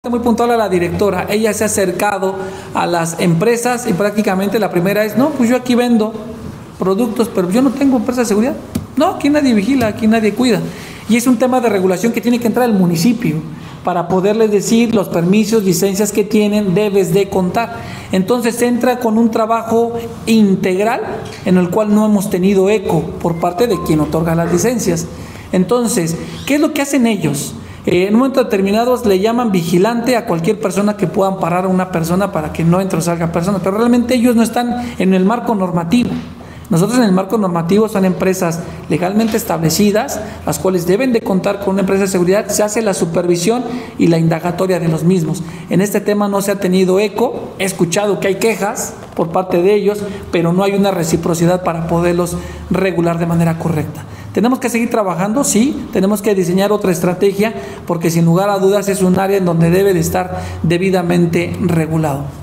Muy puntual a la directora, ella se ha acercado a las empresas y prácticamente la primera es, no, pues yo aquí vendo productos, pero yo no tengo empresa de seguridad. No, aquí nadie vigila, aquí nadie cuida. Y es un tema de regulación que tiene que entrar el municipio para poderles decir los permisos, licencias que tienen, debes de contar. Entonces entra con un trabajo integral en el cual no hemos tenido eco por parte de quien otorga las licencias. Entonces, ¿qué es lo que hacen ellos? En un momento determinado le llaman vigilante a cualquier persona que puedan parar a una persona para que no entre o salga personas, pero realmente ellos no están en el marco normativo. Nosotros en el marco normativo son empresas legalmente establecidas, las cuales deben de contar con una empresa de seguridad, se hace la supervisión y la indagatoria de los mismos. En este tema no se ha tenido eco, he escuchado que hay quejas por parte de ellos, pero no hay una reciprocidad para poderlos regular de manera correcta. ¿Tenemos que seguir trabajando? Sí, tenemos que diseñar otra estrategia porque sin lugar a dudas es un área en donde debe de estar debidamente regulado.